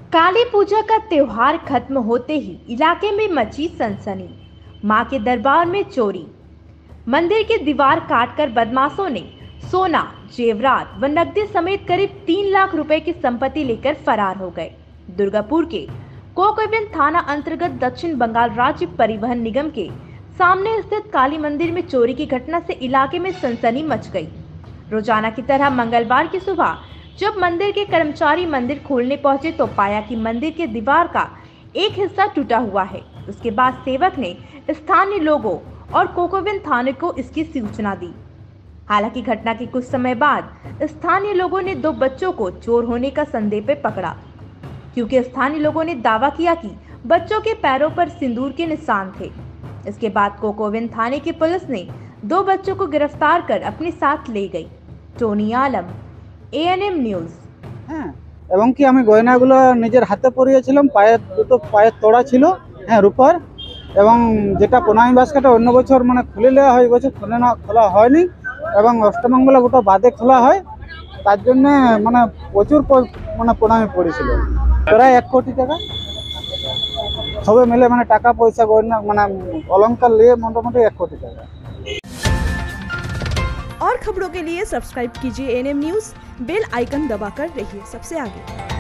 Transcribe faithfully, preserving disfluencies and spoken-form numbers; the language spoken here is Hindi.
काली पूजा का त्योहार खत्म होते ही इलाके में मची सनसनी। मां के दरबार में चोरी। मंदिर की दीवार काटकर बदमाशों ने सोना, जेवरात व नकदी समेत करीब तीन लाख रुपए की संपत्ति लेकर फरार हो गए। दुर्गापुर के कोकविल थाना अंतर्गत दक्षिण बंगाल राज्य परिवहन निगम के सामने स्थित काली मंदिर में चोरी की घटना से इलाके में सनसनी मच गई। रोजाना की तरह मंगलवार की सुबह जब मंदिर के कर्मचारी मंदिर खोलने पहुंचे तो पाया कि मंदिर के दीवार का एक हिस्सा टूटा हुआ है। उसके बाद सेवक ने स्थानीय लोगों और कोकोविल थाने को इसकी सूचना दी। हालांकि घटना के कुछ समय बाद स्थानीय लोगों ने दो बच्चों को चोर होने का संदेह पे पकड़ा, क्योंकि स्थानीय लोगों ने दावा किया कि बच्चों के पैरों पर सिंदूर के निशान थे। इसके बाद कोकोविल थाने की पुलिस ने दो बच्चों को गिरफ्तार कर अपने साथ ले गई। Tony Alam, ANM news. হ্যাঁ, এবং কি আমি গয়নাগুলো নিজের হাতে পরিয়েছিলাম, পায়ের দুটো পায়ের তোড়া ছিল, হ্যাঁ রূপার, এবং যেটা প্রণামী বাস্কেটটা অন্য বছর মানে খুলে নেওয়া হয়, বছর খুলে না খোলা হয়নি এবং অষ্টমঙ্গলা গোটা বাদে খোলা হয়, তার জন্য মানে প্রচুর মানে প্রণামী পড়েছিল, প্রায় এক কোটি টাকা সবে মিলে, মানে টাকা পয়সা গয়না মানে অলঙ্কার নিয়ে মোটামুটি এক কোটি টাকা। और खबरों के लिए सब्सक्राइब कीजिए एएनएम न्यूज़, बेल आइकन दबाकर रहिए सबसे आगे।